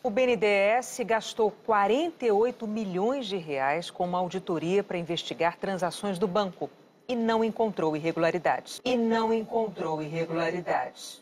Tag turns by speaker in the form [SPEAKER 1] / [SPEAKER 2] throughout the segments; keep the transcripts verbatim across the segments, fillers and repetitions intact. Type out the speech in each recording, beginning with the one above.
[SPEAKER 1] O B N D E S gastou quarenta e oito milhões de reais com uma auditoria para investigar transações do banco e não encontrou irregularidades. E não encontrou irregularidades.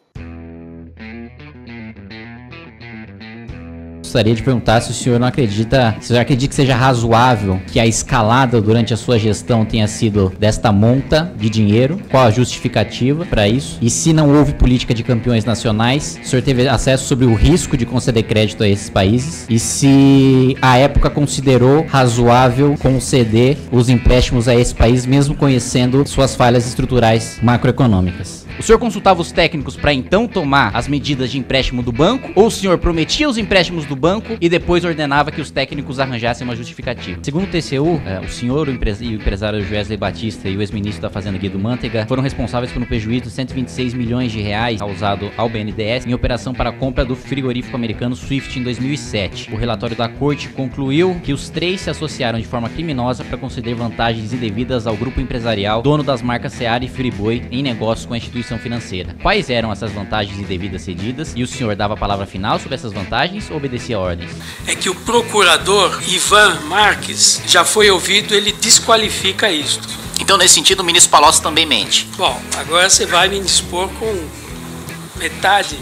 [SPEAKER 2] Gostaria de perguntar se o senhor não acredita, se o senhor acredita que seja razoável que a escalada durante a sua gestão tenha sido desta monta de dinheiro, qual a justificativa para isso, e se não houve política de campeões nacionais, o senhor teve acesso sobre o risco de conceder crédito a esses países, e se a época considerou razoável conceder os empréstimos a esse país, mesmo conhecendo suas falhas estruturais macroeconômicas. O senhor consultava os técnicos para então tomar as medidas de empréstimo do banco, ou o senhor prometia os empréstimos do banco e depois ordenava que os técnicos arranjassem uma justificativa? Segundo o T C U, é, o senhor, o, empres o empresário Joesley Batista e o ex-ministro da Fazenda Guido Mantega foram responsáveis por um prejuízo de cento e vinte e seis milhões de reais causado ao B N D E S em operação para a compra do frigorífico americano Swift em dois mil e sete. O relatório da corte concluiu que os três se associaram de forma criminosa para conceder vantagens indevidas ao grupo empresarial dono das marcas Seara e Friboi em negócios com a instituição financeira. Quais eram essas vantagens indevidas cedidas? E o senhor dava a palavra final sobre essas vantagens ou obedecia a ordens?
[SPEAKER 3] É que o procurador Ivan Marques já foi ouvido, ele desqualifica isto.
[SPEAKER 4] Então, nesse sentido, o ministro Palocci também mente.
[SPEAKER 3] Bom, agora você vai me dispor com metade.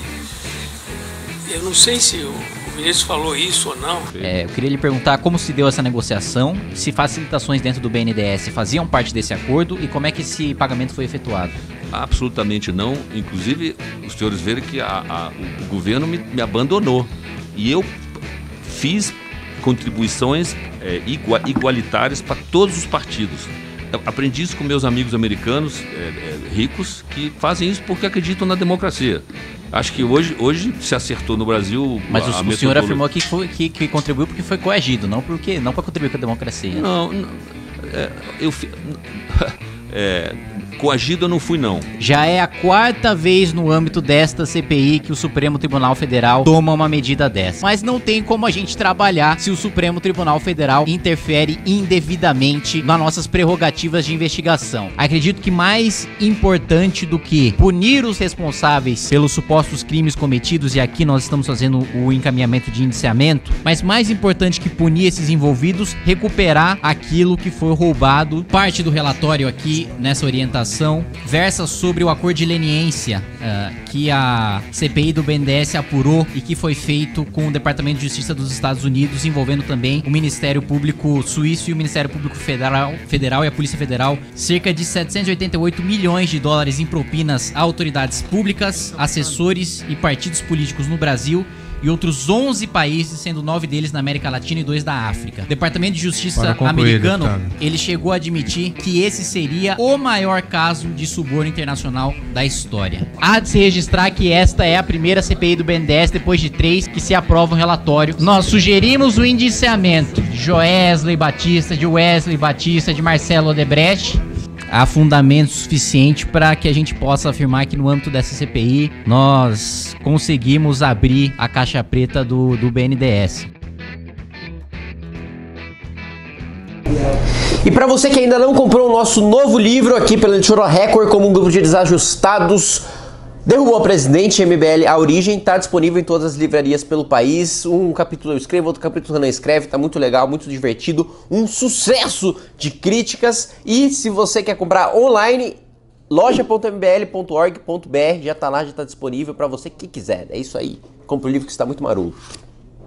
[SPEAKER 3] Eu não sei se o O ministro falou isso ou não.
[SPEAKER 2] É, eu queria lhe perguntar como se deu essa negociação, se facilitações dentro do B N D E S faziam parte desse acordo e como é que esse pagamento foi efetuado.
[SPEAKER 5] Absolutamente não. Inclusive, os senhores verem que a, a, o, o governo me, me abandonou. E eu fiz contribuições é, igua, igualitárias para todos os partidos. Eu aprendi isso com meus amigos americanos é, é, ricos que fazem isso porque acreditam na democracia. Acho que hoje, hoje se acertou no Brasil.
[SPEAKER 2] Mas o, o senhor afirmou que, foi, que, que contribuiu porque foi coagido, não porque não para contribuir com a democracia.
[SPEAKER 5] Não, não é, eu é, coagido eu não fui, não.
[SPEAKER 2] Já é a quarta vez no âmbito desta C P I que o Supremo Tribunal Federal toma uma medida dessa. Mas não tem como a gente trabalhar se o Supremo Tribunal Federal interfere indevidamente nas nossas prerrogativas de investigação. Acredito que mais importante do que punir os responsáveis pelos supostos crimes cometidos, e aqui nós estamos fazendo o encaminhamento de indiciamento, mas mais importante que punir esses envolvidos, recuperar aquilo que foi roubado. Parte do relatório aqui, nessa orientação, versa sobre o acordo de leniência uh, que a C P I do B N D E S apurou e que foi feito com o Departamento de Justiça dos Estados Unidos, envolvendo também o Ministério Público Suíço e o Ministério Público Federal, Federal e a Polícia Federal. Cerca de setecentos e oitenta e oito milhões de dólares em propinas a autoridades públicas, assessores e partidos políticos no Brasil e outros onze países, sendo nove deles na América Latina e dois da África. O Departamento de Justiça americano, ele chegou a admitir que esse seria o maior caso de suborno internacional da história. Há de se registrar que esta é a primeira C P I do B N D E S, depois de três, que se aprova um relatório. Nós sugerimos o indiciamento de Joesley Batista, de Wesley Batista, de Marcelo Odebrecht. Há fundamento suficiente para que a gente possa afirmar que no âmbito dessa C P I nós conseguimos abrir a caixa preta do, do B N D E S.
[SPEAKER 6] E para você que ainda não comprou o nosso novo livro aqui pela editora Record, como um grupo de desajustados derrubou a presidente, M B L A Origem, está disponível em todas as livrarias pelo país. Um capítulo eu escrevo, outro capítulo o Renan escreve, tá muito legal, muito divertido, um sucesso de críticas. E se você quer comprar online, loja ponto m b l ponto org ponto b r, já tá lá, já tá disponível para você que quiser. É isso aí, compra o livro que está muito maroto.